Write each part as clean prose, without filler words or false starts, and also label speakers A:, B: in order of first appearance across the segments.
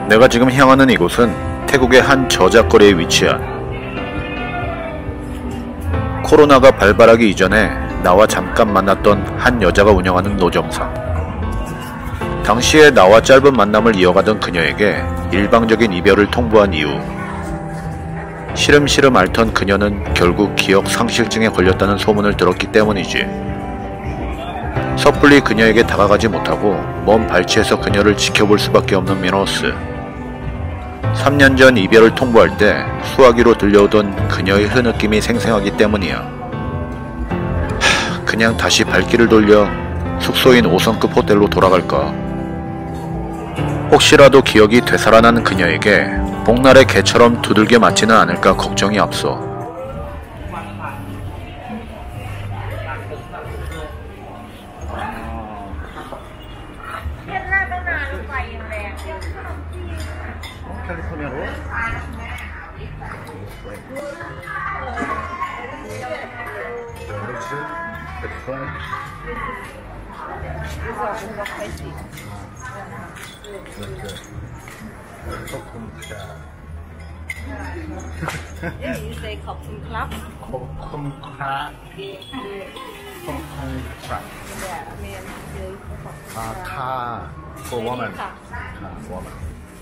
A: 내가 지금 향하는 이곳은 태국의 한 저작거리에 위치한, 코로나가 발발하기 이전에 나와 잠깐 만났던 한 여자가 운영하는 노점상. 당시에 나와 짧은 만남을 이어가던 그녀에게 일방적인 이별을 통보한 이후 시름시름 앓던 그녀는 결국 기억 상실증에 걸렸다는 소문을 들었기 때문이지. 섣불리 그녀에게 다가가지 못하고 먼 발치에서 그녀를 지켜볼 수밖에 없는 미노스. 3년 전 이별을 통보할 때 수화기로 들려오던 그녀의 흐느낌이 생생하기 때문이야. 그냥 다시 발길을 돌려 숙소인 5성급 호텔로 돌아갈까? 혹시라도 기억이 되살아난 그녀에게 복날의 개처럼 두들겨 맞지는 않을까 걱정이 앞서.
B: Yeah, you say Khopum Club.
C: Khopum Club. Khopum Club.
B: Yeah, I mean,
C: Car for woman.
B: Car.
C: Car for woman.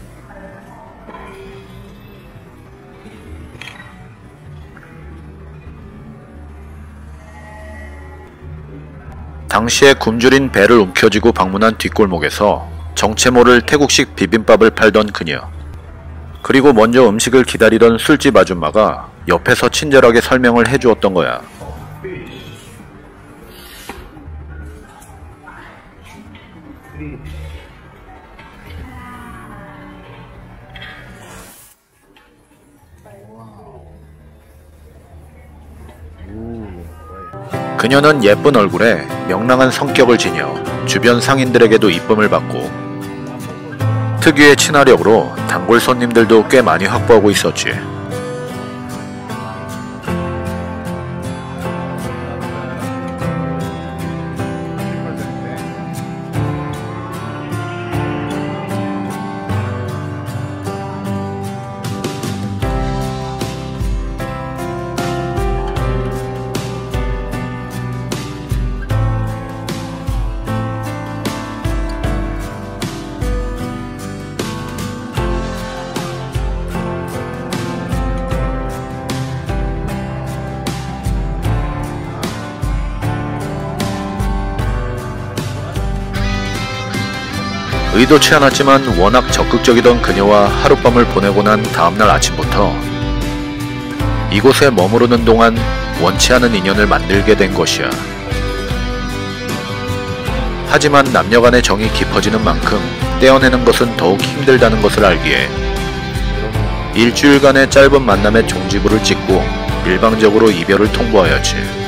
A: 당시에 굶주린 배를 움켜쥐고 방문한 뒷골목에서 정체 모를 태국식 비빔밥을 팔던 그녀. 그리고 먼저 음식을 기다리던 술집 아줌마가 옆에서 친절하게 설명을 해주었던 거야. 그녀는 예쁜 얼굴에 명랑한 성격을 지녀 주변 상인들에게도 이쁨을 받고 특유의 친화력으로 단골 손님들도 꽤 많이 확보하고 있었지. 의도치 않았지만 워낙 적극적이던 그녀와 하룻밤을 보내고 난 다음날 아침부터 이곳에 머무르는 동안 원치 않은 인연을 만들게 된 것이야. 하지만 남녀간의 정이 깊어지는 만큼 떼어내는 것은 더욱 힘들다는 것을 알기에 일주일간의 짧은 만남의 종지부를 찍고 일방적으로 이별을 통보하였지.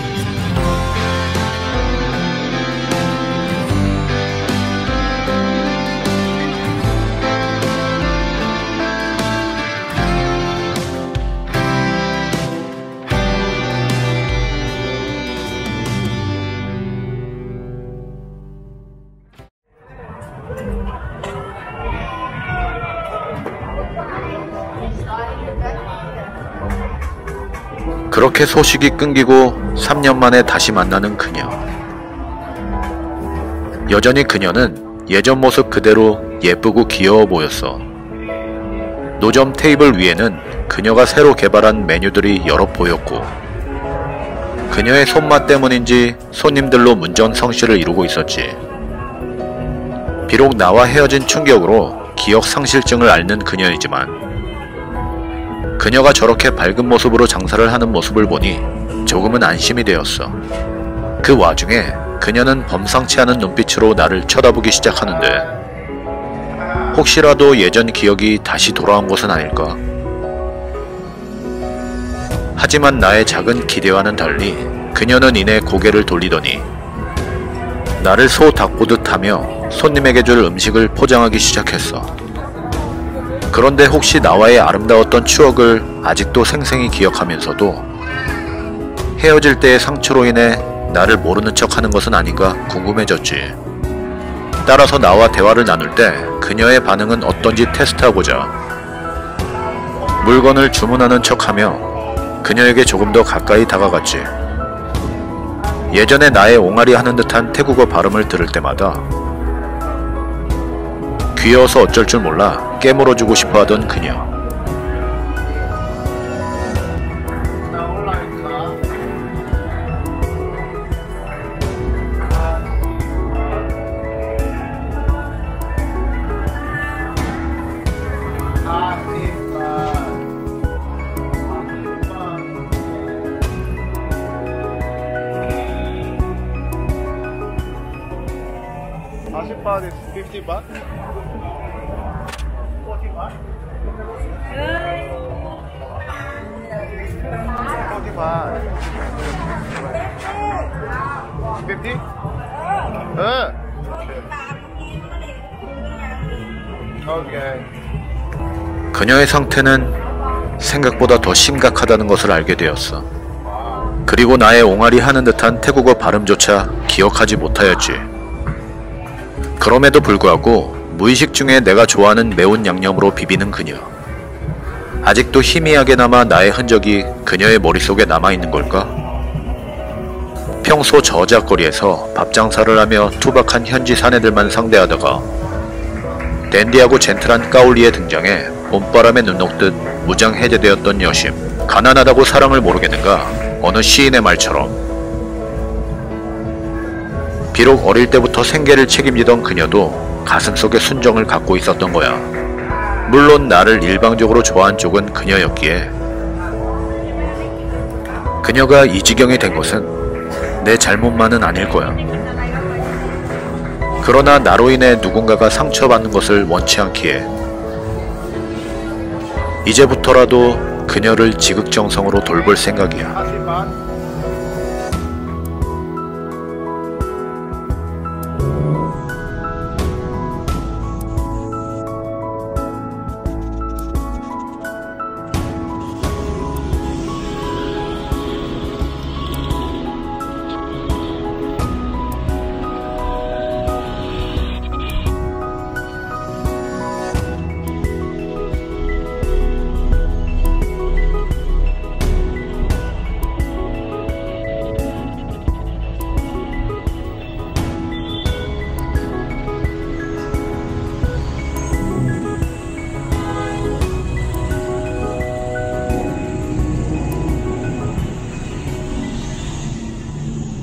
A: 그렇게 소식이 끊기고 3년 만에 다시 만나는 그녀. 여전히 그녀는 예전 모습 그대로 예쁘고 귀여워 보였어. 노점 테이블 위에는 그녀가 새로 개발한 메뉴들이 여러 보였고 그녀의 손맛 때문인지 손님들로 문전성시를 이루고 있었지. 비록 나와 헤어진 충격으로 기억 상실증을 앓는 그녀이지만 그녀가 저렇게 밝은 모습으로 장사를 하는 모습을 보니 조금은 안심이 되었어. 그 와중에 그녀는 범상치 않은 눈빛으로 나를 쳐다보기 시작하는데 혹시라도 예전 기억이 다시 돌아온 것은 아닐까? 하지만 나의 작은 기대와는 달리 그녀는 이내 고개를 돌리더니 나를 소 닭보듯 하며 손님에게 줄 음식을 포장하기 시작했어. 그런데 혹시 나와의 아름다웠던 추억을 아직도 생생히 기억하면서도 헤어질 때의 상처로 인해 나를 모르는 척 하는 것은 아닌가 궁금해졌지. 따라서 나와 대화를 나눌 때 그녀의 반응은 어떤지 테스트하고자 물건을 주문하는 척하며 그녀에게 조금 더 가까이 다가갔지. 예전에 나의 옹알이 하는 듯한 태국어 발음을 들을 때마다 귀여워서 어쩔 줄 몰라 깨물어주고 싶어 하던 그녀.
C: 바ht is 50 baht. 40 baht. 40 baht. 50? 오케이.
A: 그녀의 상태는 생각보다 더 심각하다는 것을 알게 되었어. 그리고 나의 옹알이 하는 듯한 태국어 발음조차 기억하지 못하였지. 그럼에도 불구하고 무의식 중에 내가 좋아하는 매운 양념으로 비비는 그녀. 아직도 희미하게나마 나의 흔적이 그녀의 머릿속에 남아있는 걸까? 평소 저작거리에서 밥장사를 하며 투박한 현지 사내들만 상대하다가 댄디하고 젠틀한 까올리에 등장해 봄바람에 눈 녹듯 무장해제되었던 여심. 가난하다고 사랑을 모르겠는가? 어느 시인의 말처럼. 비록 어릴 때부터 생계를 책임지던 그녀도 가슴속에 순정을 갖고 있었던 거야. 물론 나를 일방적으로 좋아한 쪽은 그녀였기에. 그녀가 이 지경이 된 것은 내 잘못만은 아닐 거야. 그러나 나로 인해 누군가가 상처받는 것을 원치 않기에 이제부터라도 그녀를 지극정성으로 돌볼 생각이야.